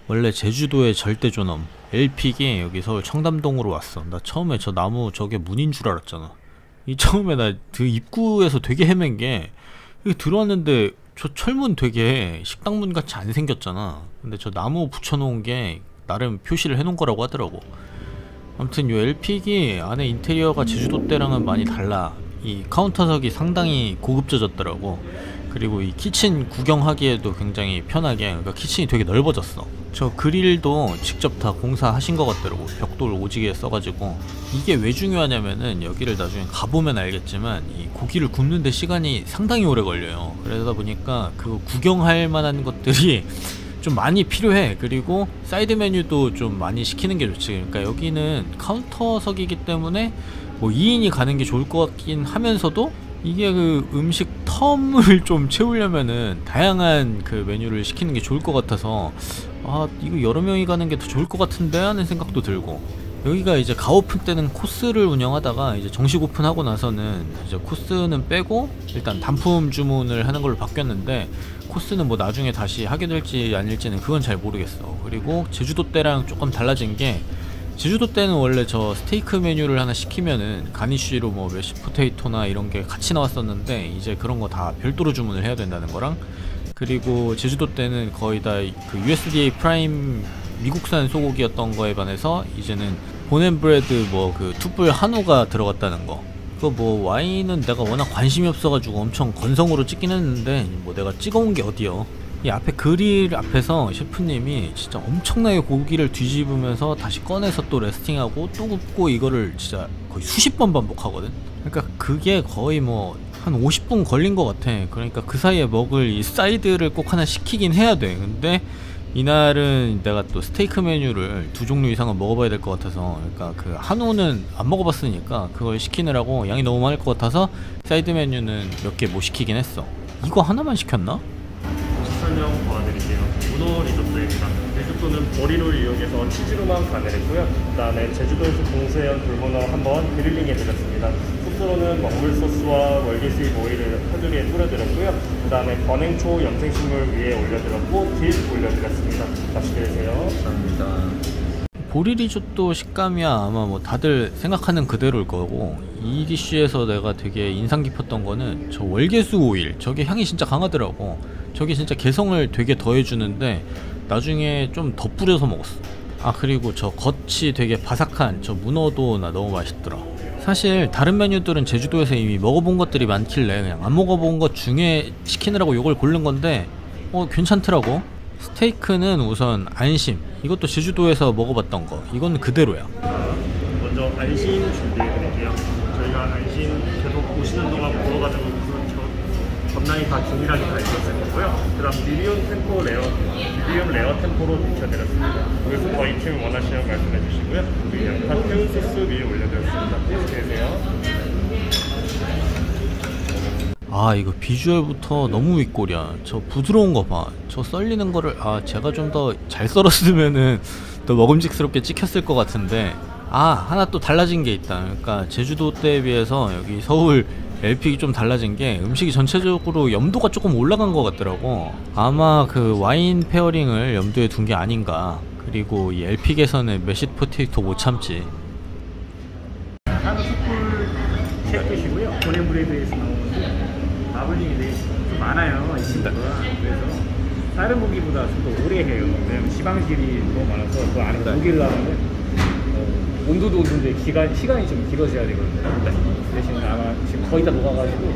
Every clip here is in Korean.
원래 제주도의 절대존엄 엘픽이 여기 서울 청담동으로 왔어. 나 처음에 저 나무 저게 문인 줄 알았잖아. 이 처음에 나 그 입구에서 되게 헤맨 게, 여기 들어왔는데 저 철문 되게 식당문 같이 안 생겼잖아. 근데 저 나무 붙여놓은 게 나름 표시를 해놓은 거라고 하더라고. 아무튼 요 엘픽이 안에 인테리어가 제주도 때랑은 많이 달라. 이 카운터석이 상당히 고급져졌더라고. 그리고 이 키친 구경하기에도 굉장히 편하게, 그러니까 키친이 되게 넓어졌어. 저 그릴도 직접 다 공사하신 것 같더라고. 벽돌 오지게 써가지고. 이게 왜 중요하냐면은, 여기를 나중에 가보면 알겠지만 이 고기를 굽는데 시간이 상당히 오래 걸려요. 그러다 보니까 그거 구경할 만한 것들이 좀 많이 필요해. 그리고 사이드 메뉴도 좀 많이 시키는 게 좋지. 그러니까 여기는 카운터석이기 때문에 뭐 2인이 가는 게 좋을 것 같긴 하면서도, 이게 그 음식 텀을 좀 채우려면은 다양한 그 메뉴를 시키는 게 좋을 것 같아서, 아 이거 여러 명이 가는 게 더 좋을 것 같은데 하는 생각도 들고. 여기가 이제 가오픈 때는 코스를 운영하다가 이제 정식 오픈하고 나서는 이제 코스는 빼고 일단 단품 주문을 하는 걸로 바뀌었는데, 코스는 뭐 나중에 다시 하게 될지 아닐지는 그건 잘 모르겠어. 그리고 제주도 때랑 조금 달라진 게, 제주도 때는 원래 저 스테이크 메뉴를 하나 시키면은 가니쉬로 뭐 메쉬 포테이토나 이런 게 같이 나왔었는데, 이제 그런 거 다 별도로 주문을 해야 된다는 거랑, 그리고 제주도 때는 거의 다 그 USDA 프라임 미국산 소고기였던 거에 반해서 이제는 본앤브레드 뭐 그 툭불 한우가 들어갔다는 거. 그거 뭐 와인은 내가 워낙 관심이 없어가지고 엄청 건성으로 찍긴 했는데, 뭐 내가 찍어온 게 어디여. 이 앞에 그릴 앞에서 셰프님이 진짜 엄청나게 고기를 뒤집으면서 다시 꺼내서 또 레스팅하고 또 굽고, 이거를 진짜 거의 수십 번 반복하거든. 그러니까 그게 거의 뭐 한 50분 걸린 것 같아. 그러니까 그 사이에 먹을 이 사이드를 꼭 하나 시키긴 해야 돼. 근데 이날은 내가 또 스테이크 메뉴를 2종류 이상은 먹어봐야 될 것 같아서, 그러니까 그 한우는 안 먹어봤으니까 그걸 시키느라고 양이 너무 많을 것 같아서 사이드 메뉴는 몇 개 못 시키긴 했어. 이거 하나만 시켰나? 설명 도와드릴게요. 문어 리조또입니다. 리조또는 보리를 이용해서 치즈로만 간을 했고요. 그 다음에 제주도에서 공수해온 돌문어 한번 그릴링 해드렸습니다. 소스로는 먹물 소스와 월계수잎 오일을 테두리에 뿌려드렸고요. 그 다음에 건행초 염생식물 위에 올려드렸고 딜 올려드렸습니다. 맛있게 드세요. 감사합니다. 보리 리조또 식감이야 아마 뭐 다들 생각하는 그대로일 거고, 이 디쉬에서 내가 되게 인상 깊었던 거는 저 월계수 오일, 저게 향이 진짜 강하더라고. 저게 진짜 개성을 되게 더해주는데 나중에 좀 더 뿌려서 먹었어. 아 그리고 저 겉이 되게 바삭한 저 문어도 나 너무 맛있더라. 사실 다른 메뉴들은 제주도에서 이미 먹어본 것들이 많길래 그냥 안 먹어본 것 중에 시키느라고 요걸 고른 건데, 괜찮더라고. 스테이크는 우선 안심, 이것도 제주도에서 먹어봤던 거, 이건 그대로야. 먼저 안심 준비해드릴게요. 저희가 안심 계속 오시는 동안 구워가지고 전란이 다 균일하게 다 익었을 거고요. 그 다음 미디움 레어 템포로 익혀드렸습니다. 그래서 더 익히면 원하시면 말씀해 주시고요. 그냥 팥 소스 위에 올려드렸습니다. 맛있게 드세요. 아 이거 비주얼부터 너무 윗골이야. 저 부드러운 거 봐. 저 썰리는 거를, 제가 좀 더 잘 썰었으면은 더 먹음직스럽게 찍혔을 것 같은데, 하나 또 달라진 게 있다. 그러니까 제주도 때에 비해서 여기 서울 엘픽이 좀 달라진 게, 음식이 전체적으로 염도가 조금 올라간 것 같더라고. 아마 그 와인 페어링을 염두에 둔 게 아닌가. 그리고 이 엘픽에서는 메쉬 포테이토 못 참지. 한우 숯불 셰프시고요. 본앤브레드에서 나오는 마블링이 되게 좀 많아요, 이 친구가. 그래서 다른 고기보다 좀 더 오래 해요. 왜냐면 지방질이 너무 많아서 그 안에 고기를 넣으면 온도도 온도인데 시간이 좀 길어져야 되거든요. 대신 아마 지금 거의 다 녹아가지고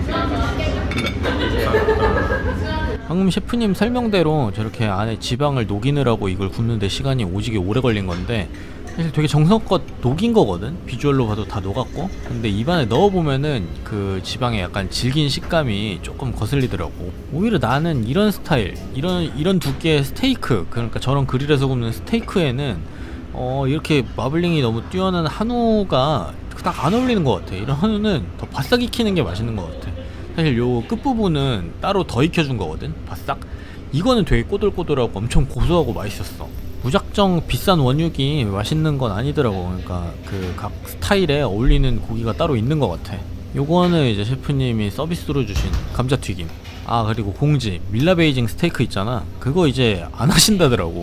방금 셰프님 설명대로 저렇게 안에 지방을 녹이느라고 이걸 굽는데 시간이 오지게 오래 걸린 건데, 사실 되게 정성껏 녹인 거거든. 비주얼로 봐도 다 녹았고. 근데 입안에 넣어보면은 그 지방의 약간 질긴 식감이 조금 거슬리더라고. 오히려 나는 이런 스타일, 이런 두께의 스테이크, 그러니까 저런 그릴에서 굽는 스테이크에는 이렇게 마블링이 너무 뛰어난 한우가 딱 안 어울리는 것 같아. 이런 한우는 더 바싹 익히는 게 맛있는 것 같아. 사실 요 끝부분은 따로 더 익혀준 거거든, 바싹. 이거는 되게 꼬들꼬들하고 엄청 고소하고 맛있었어. 무작정 비싼 원육이 맛있는 건 아니더라고. 그러니까 그 각 스타일에 어울리는 고기가 따로 있는 것 같아. 요거는 이제 셰프님이 서비스로 주신 감자튀김. 그리고 공지 밀라 베이징 스테이크 있잖아, 그거 이제 안 하신다더라고.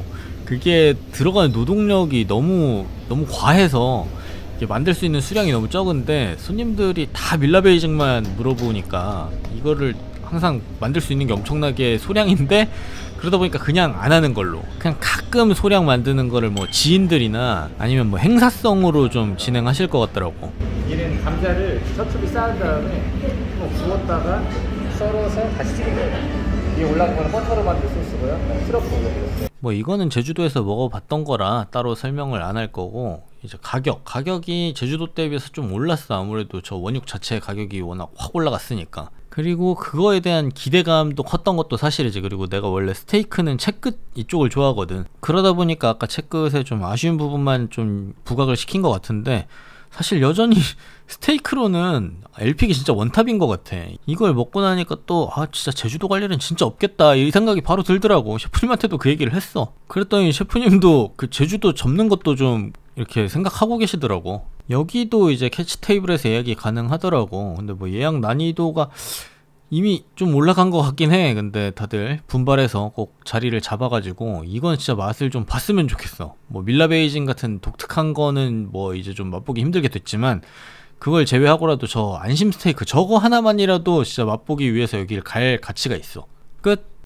그게 들어가는 노동력이 너무 과해서 이게 만들 수 있는 수량이 너무 적은데 손님들이 다 밀라 베이징만 물어보니까 이거를 항상 만들 수 있는 게 엄청나게 소량인데 그러다 보니까 그냥 안 하는 걸로, 그냥 가끔 소량 만드는 거를 뭐 지인들이나 아니면 뭐 행사성으로 좀 진행하실 것 같더라고. 얘는 감자를 셔츠비 쌓은 다음에 좀 구웠다가 썰어서 다시 튀긴 거예요. 위에 올라간 거는 버터로 만든 소스고요. 시럽도 올려드렸어요. 뭐 이거는 제주도에서 먹어봤던 거라 따로 설명을 안 할 거고, 이제 가격이 제주도 때에 비해서 좀 올랐어. 아무래도 저 원육 자체 가격이 워낙 확 올라갔으니까. 그리고 그거에 대한 기대감도 컸던 것도 사실이지. 그리고 내가 원래 스테이크는 채끝 이쪽을 좋아하거든. 그러다 보니까 아까 채끝에 좀 아쉬운 부분만 좀 부각을 시킨 것 같은데, 사실 여전히 스테이크로는 LPG 진짜 원탑인 것 같아. 이걸 먹고 나니까 또 진짜 제주도 갈 일은 진짜 없겠다 이 생각이 바로 들더라고. 셰프님한테도 그 얘기를 했어. 그랬더니 셰프님도 그 제주도 접는 것도 좀 이렇게 생각하고 계시더라고. 여기도 이제 캐치 테이블에서 예약이 가능하더라고. 근데 뭐 예약 난이도가 이미 좀 올라간 것 같긴 해. 근데 다들 분발해서 꼭 자리를 잡아가지고 이건 진짜 맛을 좀 봤으면 좋겠어. 뭐 밀라 베이징 같은 독특한 거는 뭐 이제 좀 맛보기 힘들게 됐지만, 그걸 제외하고라도 저 안심 스테이크 저거 하나만이라도 진짜 맛보기 위해서 여길 갈 가치가 있어. 끝.